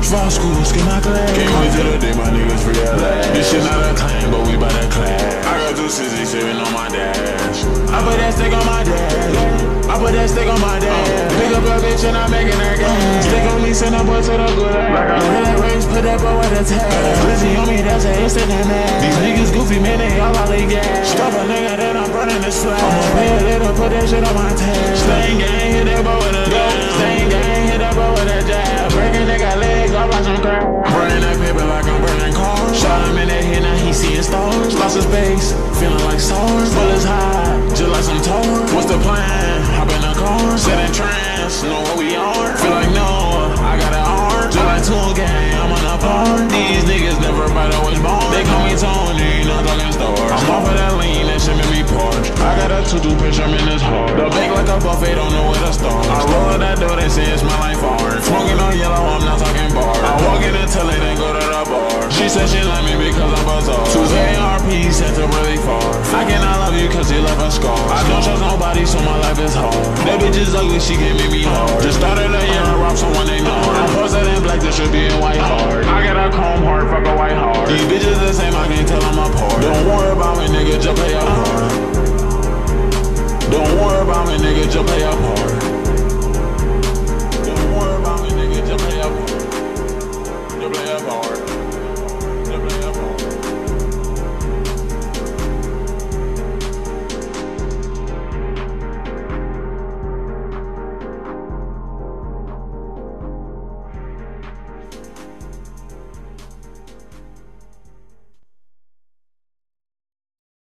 Fall school, skin my glass. Can't wait till the day my niggas free at last. This shit not a claim, but we bout that class. I got 260 sitting on my dash. I put that stick on my dash. I put that stick on my dash. Pick up your bitch and I'm making that gas. Stick on me, send that boy to the good ass. Like I that race, put that boy with a tag. Glizzy on me, that's an instant and that. These niggas goofy, man, they all out they gas. Stop a nigga, then I'm burning this flag. I'ma pay a little, put that shit on my tag. Stain gang, hit that boy with a jab. Stain gang, hit that boy with a jab. Breaking nigga legs, I watch him crack. Burning that paper like I'm burning cars. Shot him in that head, now he seeing stars. Lost his space, feeling like stars. Bullets high, just like some tours. What's the plan? Hop in the car, set in trance, know what we are. Feel like no, I got an arm. Just like tool gang, I'm on a bar. These niggas never bite, always born. They call me Tony, not talking stars. I'm off of that lean, that shit make me parch. I got a to-do picture, I'm in this hard. The bake like a buffet, don't know where to start. I roll that door, they say it smell like fart. Smoking on yellow, I'm not talking bar. I walk in and tell it, then go to the bar. She said she like me because I'm bizarre. Choose ARP, sent her really far. I cannot love you cause you left a scar. I don't trust nobody, so my life is hard. That bitch is ugly, she can't make me hard. Just started a year, I robbed someone they know. I posted in black, this should be in white hard. I got a chrome heart, fuck a white heart. These bitches the same, I can't tell them apart. Don't worry about me, nigga, jump